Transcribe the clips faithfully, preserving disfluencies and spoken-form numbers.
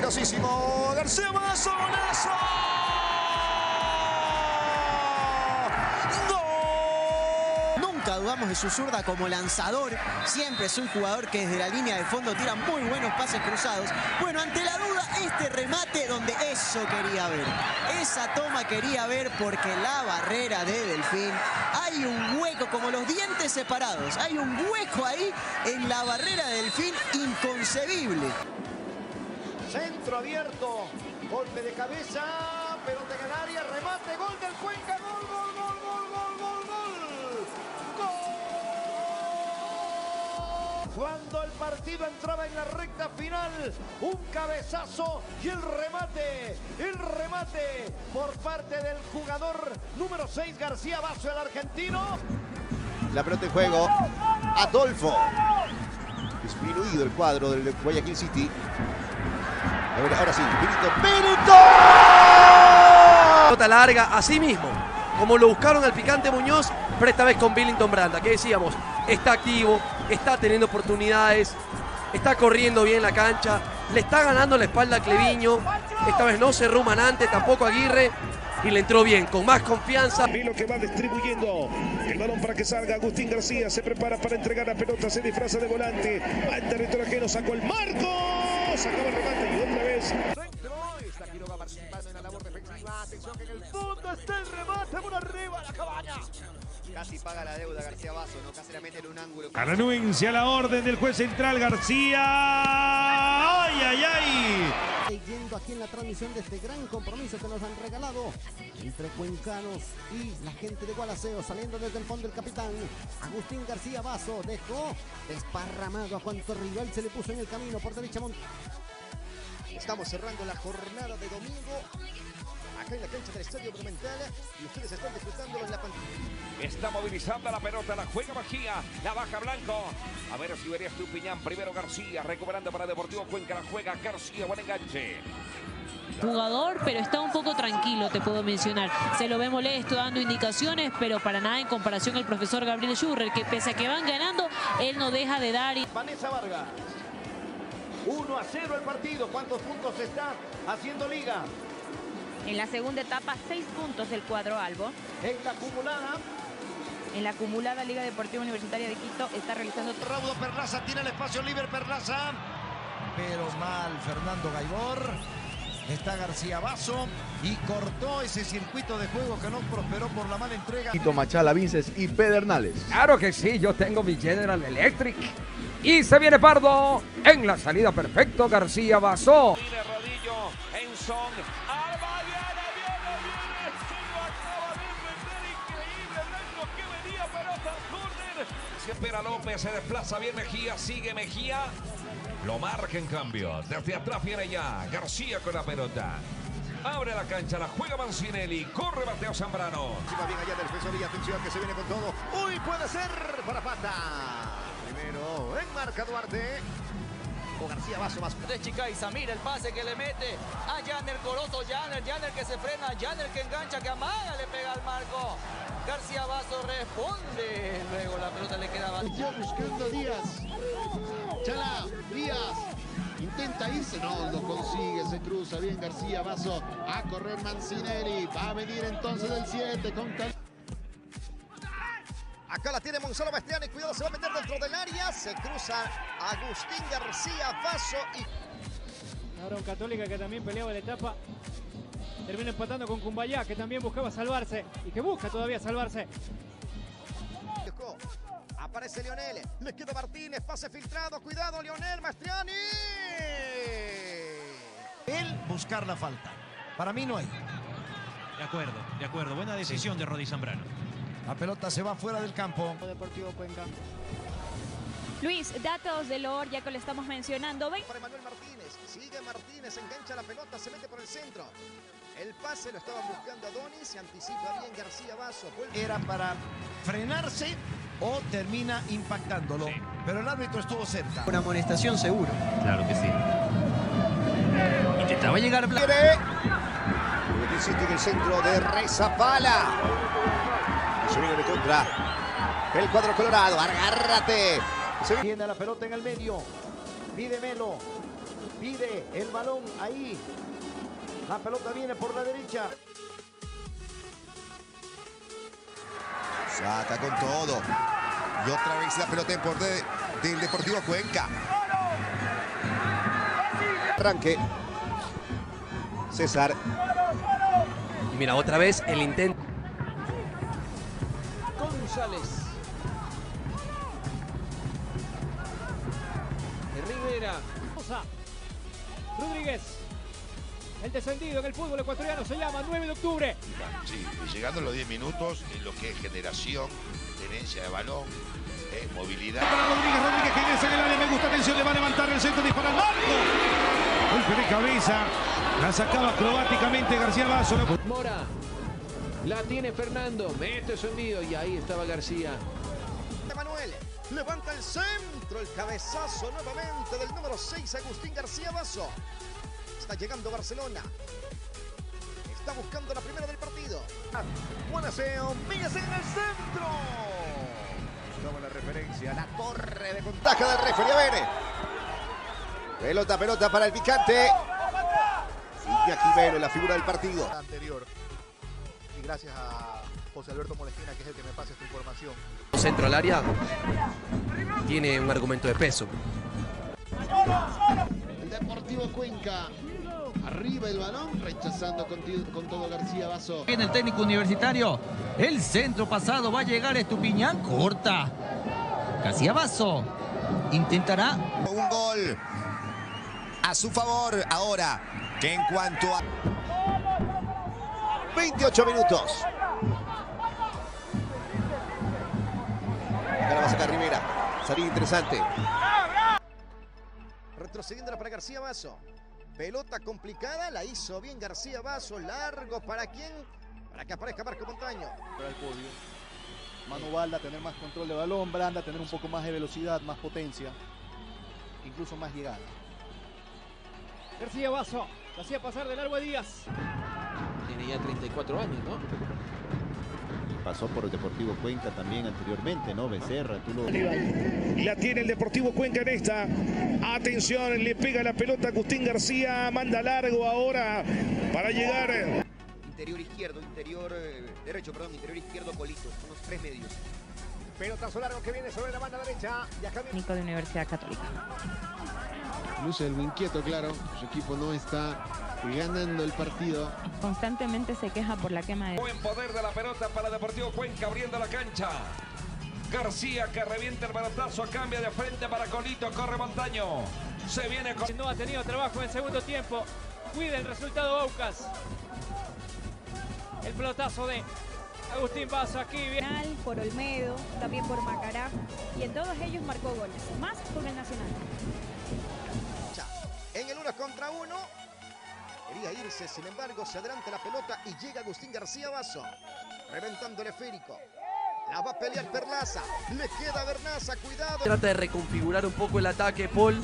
peligrosísimo. García Basso, golazo. Nunca dudamos de su zurda como lanzador. Siempre es un jugador que desde la línea de fondo tira muy buenos pases cruzados. Bueno, ante la duda, este remate donde eso quería ver. Esa toma quería ver porque la barrera de Delfín, hay un hueco, como los dientes separados. Hay un hueco ahí en la barrera de Delfín inconcebible. Centro abierto, golpe de cabeza, pelota en el área, remate, gol del Cuenca, gol, gol, gol, gol, gol, gol, gol. Cuando el partido entraba en la recta final, un cabezazo y el remate, el remate por parte del jugador número seis, García Basso, el argentino. La pelota en juego, Adolfo. Disminuido el cuadro del Guayaquil City. A ver, ahora sí, Benito, Benito. Pelota larga, así mismo, como lo buscaron al Picante Muñoz, pero esta vez con Billington Branda, que decíamos, está activo, está teniendo oportunidades, está corriendo bien la cancha, le está ganando la espalda a Cleviño, esta vez no cerró Manante, tampoco Aguirre, y le entró bien, con más confianza. Milo que va distribuyendo el balón para que salga. Agustín García se prepara para entregar la pelota, se disfraza de volante, al territorio ajeno, sacó el marco, sacaba el remate y otra vez. Centro, está Quiroga participando en la labor defensiva, atención que en el fondo está el remate, por arriba la cabaña. Casi paga la deuda García Basso, ¿no? Casi la mete en un ángulo. A renuncia a la orden del juez central García. ¡Ay, ay, ay! Yendo aquí en la transmisión de este gran compromiso que nos han regalado entre cuencanos y la gente de Gualaceo, saliendo desde el fondo el capitán Agustín García Basso, dejó desparramado a cuanto rival se le puso en el camino por derecha. Mont Estamos cerrando la jornada de domingo acá en la cancha del Estadio Monumental y ustedes están disfrutándolo en la pantalla. Está movilizando la pelota, la juega Mejía, la baja Blanco. A ver si verías tú, Piñán. Primero García, recuperando para Deportivo Cuenca, la juega García, buen enganche. Jugador, pero está un poco tranquilo, te puedo mencionar. Se lo ve molesto, dando indicaciones, pero para nada en comparación al profesor Gabriel Schurrer, que pese a que van ganando, él no deja de dar. Y... Vanessa Vargas. uno a cero el partido. ¿Cuántos puntos está haciendo Liga? En la segunda etapa, seis puntos del cuadro albo. En la acumulada. En la acumulada, Liga Deportiva Universitaria de Quito está realizando... Raudo Perlaza tiene el espacio libre, Perlaza. Pero mal Fernando Gaibor. Está García Basso y cortó ese circuito de juego que no prosperó por la mala entrega. Machala, Vinces y Pedernales. Claro que sí, yo tengo mi General Electric. Y se viene Pardo en la salida, perfecto, García Basso. Tiene Rodillo en son. Alba viene, viene, viene. Se lo acaba de meter, increíble. Blanco que venía, pelota al córner. Se espera López, se desplaza bien Mejía, sigue Mejía. Lo marca en cambio. Desde atrás viene ya García con la pelota. Abre la cancha, la juega Mancinelli. Corre Mateo Zambrano. Encima bien allá del defensor y atención que se viene con todo. Uy, puede ser para Pata. Primero en marca Duarte. O García Basso más. De Chica y Samir, el pase que le mete a Janner, Corozo, Janner, Janner que se frena, Janner que engancha, que amaga, le pega al marco. García Basso responde. Luego la pelota le quedaba. Ya buscando Díaz. Chala, Díaz. Intenta irse, no lo consigue, se cruza bien García Basso. A correr Mancinelli. Va a venir entonces el siete con Cal. Acá la tiene Monzalo Bastiani, cuidado, se va a meter dentro del área. Se cruza Agustín García Basso y... Ahora un Católica que también peleaba la etapa. Termina empatando con Cumbayá, que también buscaba salvarse y que busca todavía salvarse. Aparece Lionel, le queda Martínez, pase filtrado, cuidado Lionel, Bastiani. Él buscar la falta. Para mí no hay. De acuerdo, de acuerdo. Buena decisión sí. de Rodi Zambrano. La pelota se va fuera del campo. Deportivo Cuenca. Luis, datos de Loor, ya que lo estamos mencionando. ¿Ven? Para Manuel Martínez, sigue Martínez, engancha la pelota, se mete por el centro. El pase lo estaban buscando a Doni, se anticipa bien García Basso. Era para frenarse o termina impactándolo. Sí. Pero el árbitro estuvo cerca. Una amonestación seguro. Claro que sí. Intentaba llegar a... Insiste en el centro de Rezapala. Se viene de contra el cuadro colorado. Agárrate. Se viene la pelota en el medio. Pide Melo. Pide el balón ahí. La pelota viene por la derecha. Saca con todo. Y otra vez la pelota en por de, del Deportivo Cuenca. Arranque. César. Y mira, otra vez el intento. González. Rivera. Rodríguez. El descendido en el fútbol ecuatoriano se llama nueve de octubre. Sí, y llegando a los diez minutos en lo que es generación, tenencia de balón, eh, movilidad. Para Rodríguez, Rodríguez que ingresa en el área, me gusta, atención, le va a levantar el centro, dispara al marco. Golpe de cabeza, la sacaba acrobáticamente García Basso. Mora, la tiene Fernando, mete su envío y ahí estaba García. Manuel levanta el centro, el cabezazo nuevamente del número seis, Agustín García Basso. Está llegando Barcelona. Está buscando la primera del partido. Buen aseo, Míguez en el centro. Toma la referencia, la torre de Ventaja del referee, a ver. Pelota, pelota para el picante. Iñaki Melo, la figura del partido. Anterior. Y gracias a José Alberto Molestina, que es el que me pasa esta información. Centro al área. Tiene un argumento de peso. El Deportivo Cuenca. Arriba el balón, rechazando con, con todo García Basso. Viene el técnico universitario. El centro pasado va a llegar Estupiñán. Corta. García Basso intentará. Un gol a su favor ahora. Que en cuanto a veintiocho minutos. Ahora va a sacar Rivera. Salida interesante. Retrocediendo para García Basso. Pelota complicada, la hizo bien García Basso. Largo, ¿para quién? Para que aparezca Marco Montaño. Para el podio. Manu Balda tener más control de balón, Branda tener un poco más de velocidad, más potencia, incluso más llegada. García Basso, la hacía pasar de largo a Díaz. Tiene ya treinta y cuatro años, ¿no? Pasó por el Deportivo Cuenca también anteriormente, ¿no? Becerra, tú lo... Y la tiene el Deportivo Cuenca en esta. Atención, le pega la pelota a Agustín García, manda largo ahora para llegar. Interior izquierdo, interior eh, derecho, perdón, interior izquierdo, Colito. Son los tres medios. Pelotazo largo que viene sobre la banda derecha. Y acá viene... Técnico de Universidad Católica. Luce algo inquieto, claro. Su equipo no está ganando el partido. Constantemente se queja por la quema de... Buen poder de la pelota para Deportivo Cuenca abriendo la cancha. García que revienta el pelotazo, cambia de frente para Colito, corre Montaño. Se viene con... No ha tenido trabajo en el segundo tiempo. Cuida el resultado Aucas. El pelotazo de Agustín Basso aquí. Bien. Por Olmedo, también por Macará. Y en todos ellos marcó goles. Más por el Nacional. En el uno contra uno. Quería irse, sin embargo, se adelanta la pelota y llega Agustín García Basso. Reventando el esférico. La va a pelear Perlaza. Le queda Bernaza, cuidado. Trata de reconfigurar un poco el ataque, Paul,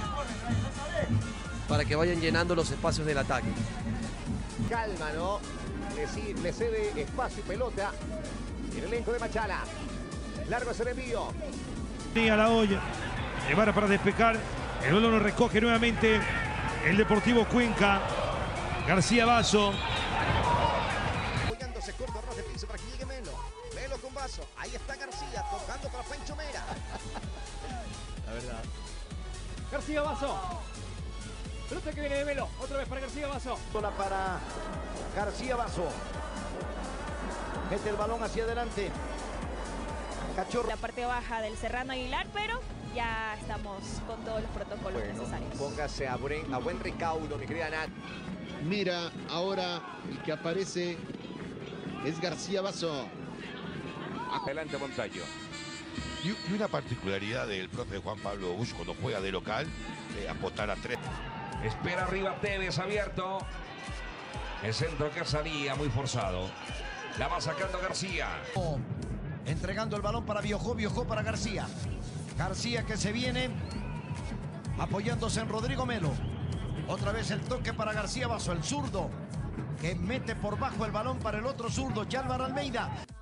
para que vayan llenando los espacios del ataque. Calma, ¿no? Le, le cede espacio y pelota. El elenco de Machala. Largo es el envío. Y a la olla. Llevar para despejar. El balón lo recoge nuevamente el Deportivo Cuenca. García Basso. Apoyándose corto a ras de piso para que llegue Melo. Melo con Basso. Ahí está García tocando para Pencho Mera. La verdad. García Basso. Pelota que viene de Melo. Otra vez para García Basso. Bola para García Basso. Mete el balón hacia adelante. Cachorro. La parte baja del Serrano Aguilar, pero ya estamos con todos los protocolos Bueno, necesarios. póngase a buen, a buen recaudo, mi querida Nat. Mira, ahora el que aparece es García Basso. Adelante Montaño. Y y una particularidad del profe Juan Pablo Bush cuando juega de local, eh, apostar a tres. Espera arriba Tevez abierto. El centro que salía muy forzado. La va sacando García. Entregando el balón para Biojó, Biojó para García. García que se viene apoyándose en Rodrigo Melo. Otra vez el toque para García Basso, el zurdo, que mete por bajo el balón para el otro zurdo, Yálvaro Almeida.